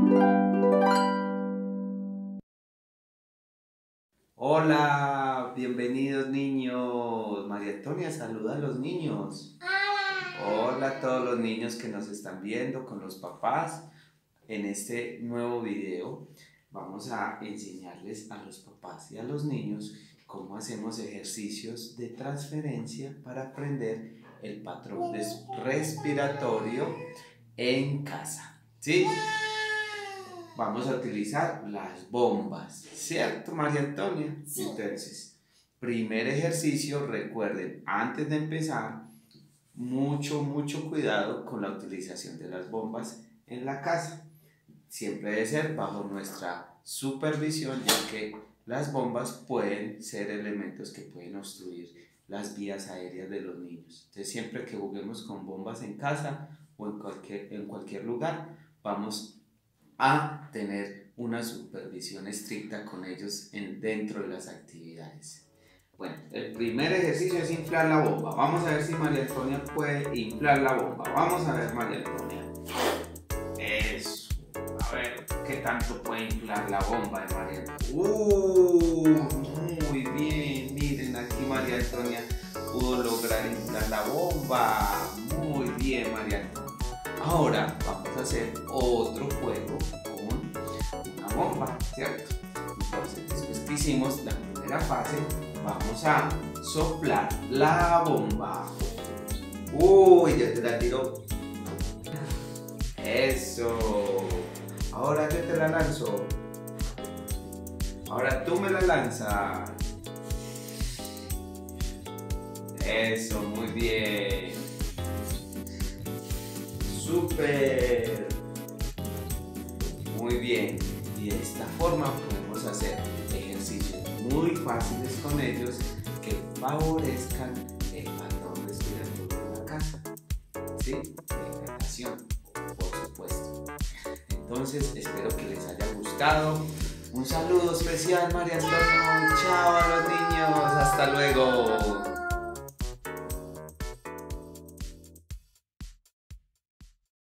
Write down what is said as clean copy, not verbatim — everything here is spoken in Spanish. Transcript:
Hola, bienvenidos niños. María Antonia, saluda a los niños. Hola a todos los niños que nos están viendo con los papás. En este nuevo video vamos a enseñarles a los papás y a los niños cómo hacemos ejercicios de transferencia para aprender el patrón respiratorio en casa. ¿Sí? Vamos a utilizar las bombas, ¿cierto, María Antonia? Sí. Entonces, primer ejercicio, recuerden, antes de empezar, mucho cuidado con la utilización de las bombas en la casa. Siempre debe ser bajo nuestra supervisión, ya que las bombas pueden ser elementos que pueden obstruir las vías aéreas de los niños. Entonces, siempre que juguemos con bombas en casa o en cualquier lugar, vamos a tener una supervisión estricta con ellos dentro de las actividades. Bueno, el primer ejercicio es inflar la bomba. Vamos a ver si María Antonia puede inflar la bomba. Vamos a ver, María Antonia. Eso. A ver qué tanto puede inflar la bomba de María Antonia. Muy bien. Miren, aquí María Antonia pudo lograr inflar la bomba. Muy bien, María Antonia. Ahora vamos a hacer otro juego con una bomba, ¿cierto? Entonces, después que hicimos la primera fase, vamos a soplar la bomba. Uy, ya te la tiró. Eso. Ahora yo te la lanzo. Ahora tú me la lanzas. Eso, muy bien. ¡Súper! Muy bien. Y de esta forma podemos hacer ejercicios muy fáciles con ellos que favorezcan el patrón respiratorio de la casa. ¿Sí? De hidratación, por supuesto. Entonces, espero que les haya gustado. Un saludo especial, María Antonia. Chao a los niños. Hasta luego.